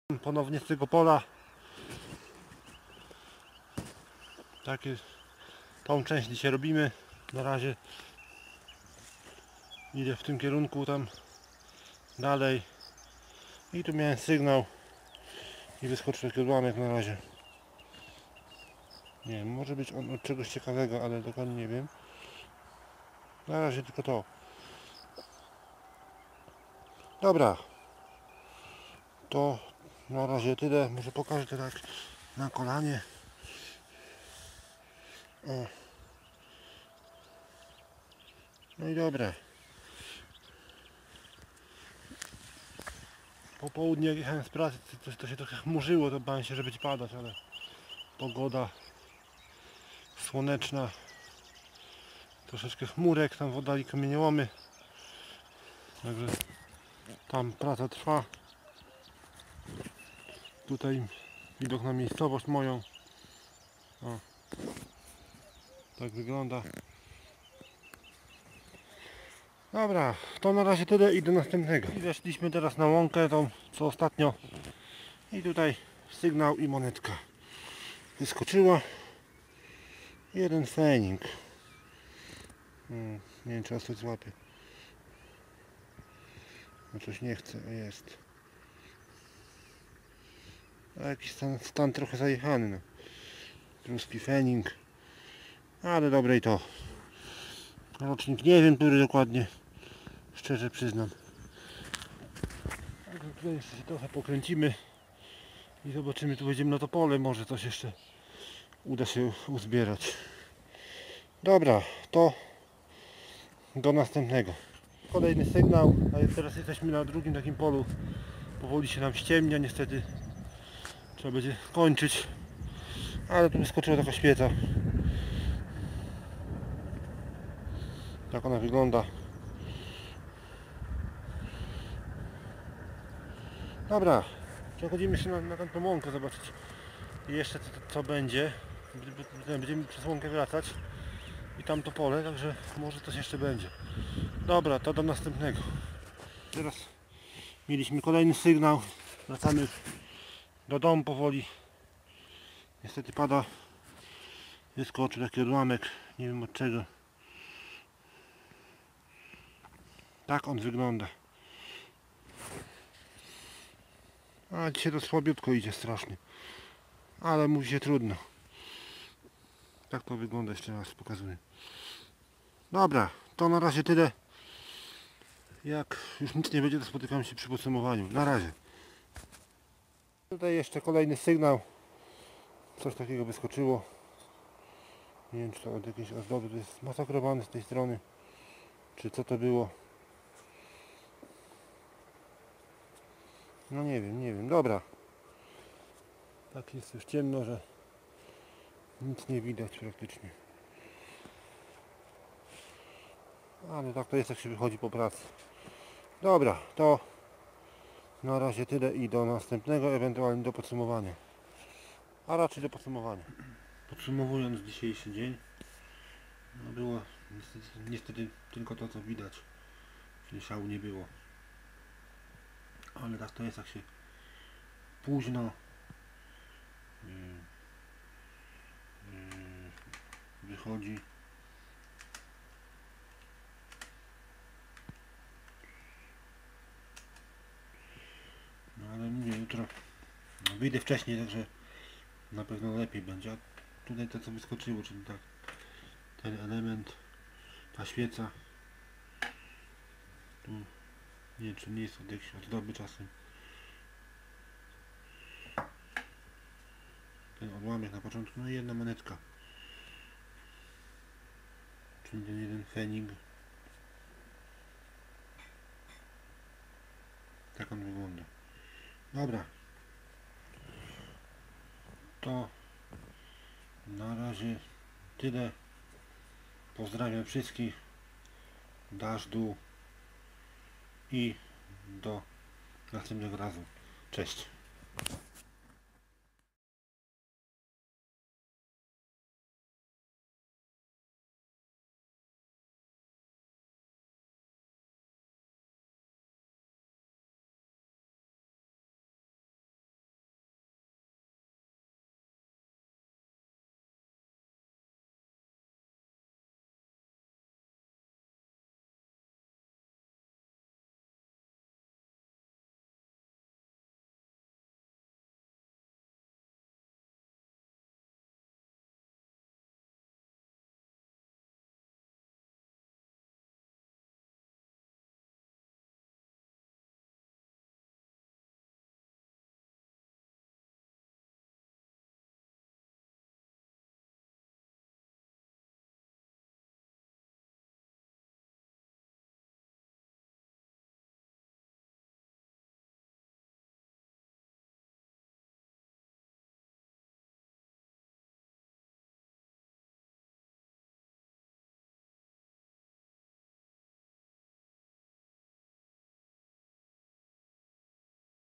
Ponownie z tego pola. Tą część dzisiaj robimy. Na razie idę w tym kierunku tam dalej. I tu miałem sygnał i wyskoczył taki odłamek na razie. Nie wiem, może być on od czegoś ciekawego, ale dokładnie nie wiem. Na razie tylko to. Dobra. To na razie tyle. Może pokażę to tak na kolanie. O. No i dobra. Po południu jak jechałem z pracy, to się trochę chmurzyło, to bałem się, że będzie padać, ale pogoda słoneczna, troszeczkę chmurek, tam w oddali kamieniołomy, także tam praca trwa. Tutaj widok na miejscowość moją. O, tak wygląda. Dobra, to na razie tyle i do następnego. I weszliśmy teraz na łąkę, tą co ostatnio. I tutaj sygnał i monetka wyskoczyła. Jeden fening. Nie wiem, czy coś złapie. No coś nie chce, a jest. A jakiś stan trochę zajechany. No. Ruski fening. Ale dobre i to. Rocznik nie wiem, który dokładnie. Szczerze przyznam. Tutaj jeszcze się trochę pokręcimy i zobaczymy, tu będziemy na to pole, może coś jeszcze uda się uzbierać. Dobra, to do następnego. Kolejny sygnał, a teraz jesteśmy na drugim takim polu. Powoli się nam ściemnia, niestety trzeba będzie kończyć, ale tu wyskoczyła taka świeca. Tak ona wygląda. Dobra, przechodzimy się na tamtą łąkę zobaczyć jeszcze co będzie. Będziemy przez łąkę wracać i tam to pole, także może coś jeszcze będzie. Dobra, to do następnego. Teraz mieliśmy kolejny sygnał. Wracamy już do domu powoli. Niestety pada. Wyskoczył taki odłamek, nie wiem od czego. Tak on wygląda. A dzisiaj to słabiutko idzie strasznie. Ale mówi się trudno. Tak to wygląda, jeszcze raz pokazuję. Dobra, to na razie tyle. Jak już nic nie będzie, to spotykamy się przy podsumowaniu. Na razie. Tutaj jeszcze kolejny sygnał. Coś takiego wyskoczyło. Nie wiem, czy to od jakiejś ozdoby. To jest masakrowane z tej strony. Czy co to było? No nie wiem. Dobra. Tak jest już ciemno, że nic nie widać praktycznie. Ale tak to jest, jak się wychodzi po pracy. Dobra, to na razie tyle i do następnego, ewentualnie do podsumowania. A raczej do podsumowania. Podsumowując dzisiejszy dzień, no było niestety tylko to, co widać. Czyli szału nie było. Ale tak to jest, jak się późno wychodzi. No ale mówię, jutro wyjdę wcześniej, także na pewno lepiej będzie. A tutaj to, co wyskoczyło, czyli tak, ten element, ta świeca, tu nie wiem, czy nie jest od jakiejś ozdoby czasem. Ten odłamek na początku, no i jedna monetka, czyli ten jeden fening. Tak on wygląda. Dobra, to na razie tyle. Pozdrawiam wszystkich. Dasz dół i do następnego razu. Cześć.